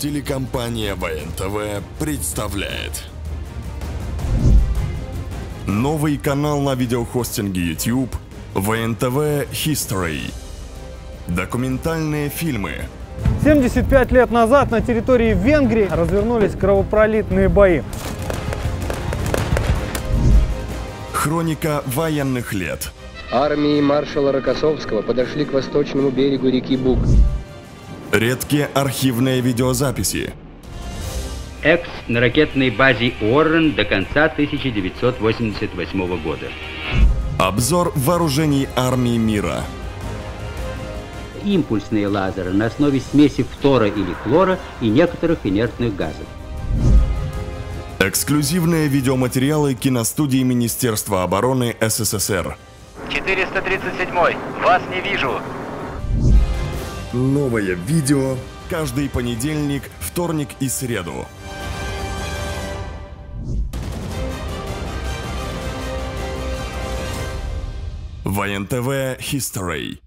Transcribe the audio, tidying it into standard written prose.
Телекомпания ВНТВ представляет новый канал на видеохостинге YouTube ВНТВ History. Документальные фильмы. 75 лет назад на территории Венгрии развернулись кровопролитные бои. Хроника военных лет. Армии маршала Рокоссовского подошли к восточному берегу реки Буг. Редкие архивные видеозаписи. Экс на ракетной базе Уоррен до конца 1988 года. Обзор вооружений армии мира. Импульсные лазеры на основе смеси фтора или хлора и некоторых инертных газов. Эксклюзивные видеоматериалы киностудии Министерства обороны СССР. 437-й, вас не вижу. Новое видео каждый понедельник, вторник и среду. ВНТВ History.